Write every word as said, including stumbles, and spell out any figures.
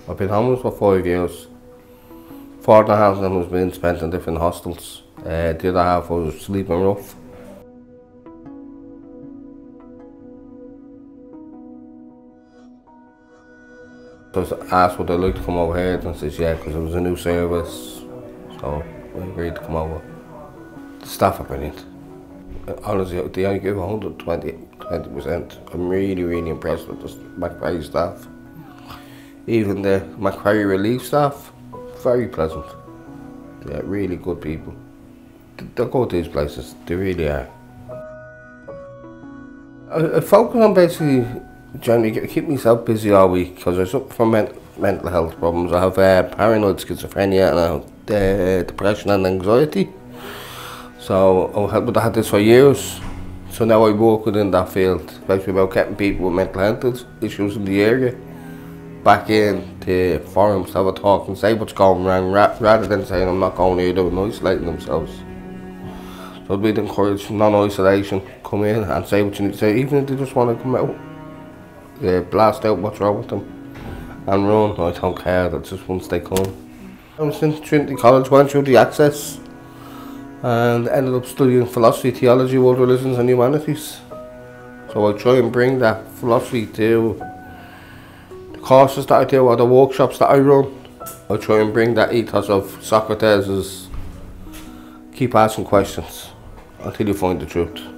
I've been homeless for five years. Four and a half of them was being spent in different hostels. Uh, the other half was sleeping rough. I was asked would I like to come over here, and I said yeah, because it was a new service. So I agreed to come over. The staff are brilliant. Honestly, they only give one hundred twenty percent. I'm really, really impressed with the Macquarie staff. Even the Macquarie relief staff, very pleasant. They're really good people. They'll go to these places, they really are. I, I focus on basically generally keep myself busy all week because I suffer from men mental health problems. I have uh, paranoid schizophrenia and I have uh, depression and anxiety. So I had this for years. So now I work within that field, especially about getting people with mental health issues in the area back in to forums to have a talk and say what's going wrong, rather than saying I'm not going here and isolating themselves. So we'd encourage non-isolation, come in and say what you need to say, even if they just want to come out, uh, blast out what's wrong with them and run. I don't care, that's just once they come. I was in Trinity College, went through the Access and ended up studying philosophy, theology, world religions and humanities. So I try and bring that philosophy to the courses that I do or the workshops that I run. I try and bring that ethos of Socrates' keep asking questions until you find the truth.